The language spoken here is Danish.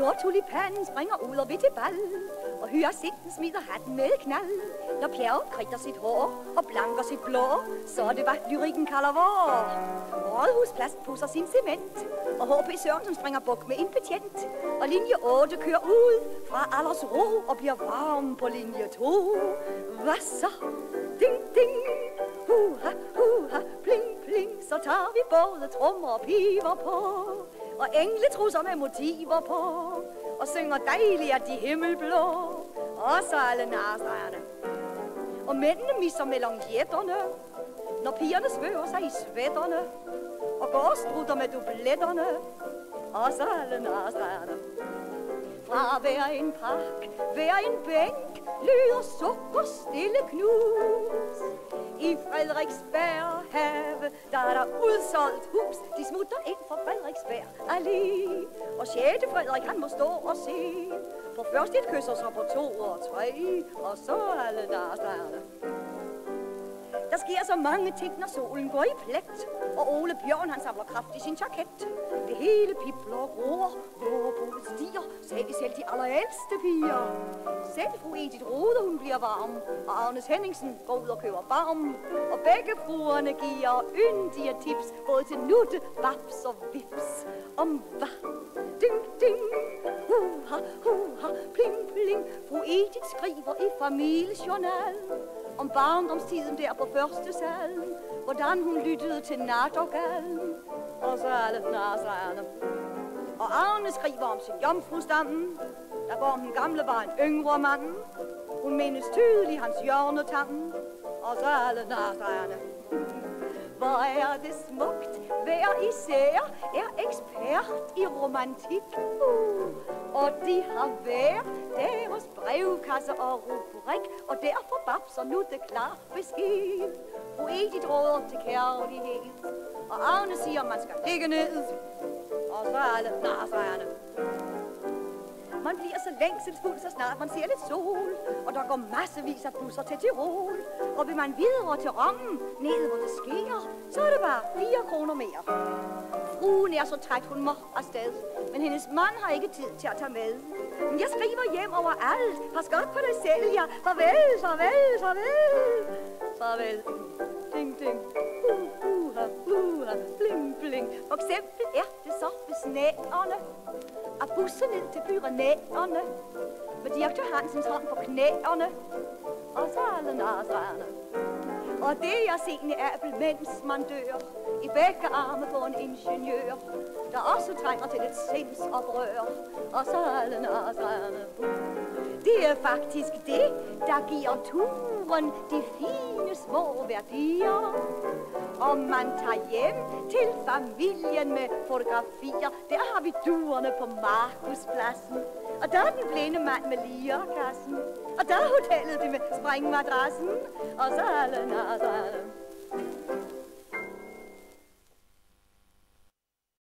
Når tulipanen springer ud og ved til bal, og hyacinten smider hatten med knald. Når bjerget kridter sit hår og blanker sit blå, så er det hvad lyrikken kalder vor. Rådhusplads pusser sin cement, og H.P. Sørensen springer buk med en betjent. Og linje 8 kører ud fra Alders Ro og bliver varm på linje 2. Hvad så? Ding, ding, huha, huha, pling, pling, så tager vi både trommer og piver på. Og engletrusser med motiver på, og synger dejligt af de himmelblå, og så alle narstregerne. Og mændene misser med longjetterne, når pigerne svøver sig i svætterne, og går strutter med dubletterne, og så alle narstregerne. Fra hver en park, hver en bænk, lyder sukker stille knus. I Frederiksberg have, der er der udsolgt hus. De smutter ind for Frederiksberg allé. Og 6. Frederik, han må stå og se på først et kys og så på 2 og 3, og så alle narstregerne. Der sker så mange ting, når solen går i plet, og Ole Bjørn, han samler kraft i sin jaket. Det hele pibler og gror, vågerbruget stiger, selv de allerældste piger. Selv fru Edith Rode, hun bliver varm, og Agnes Henningsen går ud og køber barm. Og begge fruerne giver yndige tips, både til nutte, babs og vips. Om hvad? Ding, ding, huha, huha, pling, pling. Fru Edith skriver i familiejournal om barndomstiden der på første sal, hvordan hun lyttede til nattergalen, og så alle narstregerne. Og Arne skriver om sin jomfrustammen, der går om den gamle var en yngre mand. Hun mindes tydeligt hans hjørnetammen, og så alle narstregerne. Hvor er det smukt, hver især er ekspert i romantik. Og de har hver deres brevkasse og rubrik, og derfor babser nu det klar besked. Fru Edith råder til kærlighed, og Agnes siger, man skal ligge ned, og så alle narstregerne. Man bliver så længselsfuld, så snart man ser lidt sol, og der går massevis af busser til Tirol. Og vil man videre til Rommen, nede hvor det sker, så er det bare 4 kroner mere. Fruen er så træt, hun må afsted, men hendes mand har ikke tid til at tage med. Men jeg skriver hjem over alt. Pas godt på dig selv, ja. Farvel, farvel, farvel. Farvel. Ding, ding. Bling, bling. For eksempel er det så ved Snæerne at busse ned til Pyrenæerne med direktør Hansens hånd på knæerne, og så alle narstregerne. Og det er sene Abel, mens man dør, i begge arme på en ingeniør, der også trænger til et sindsoprør, og så alle narstregerne. Det er faktisk det, der giver turen de fine små værdier. Og man tager hjem til familien med fotografier. Der har vi duerne på Markuspladsen. Og der er den blinde mand med lierkassen. Og der er hotellet det med springmadrassen. Og så alle narstregerne.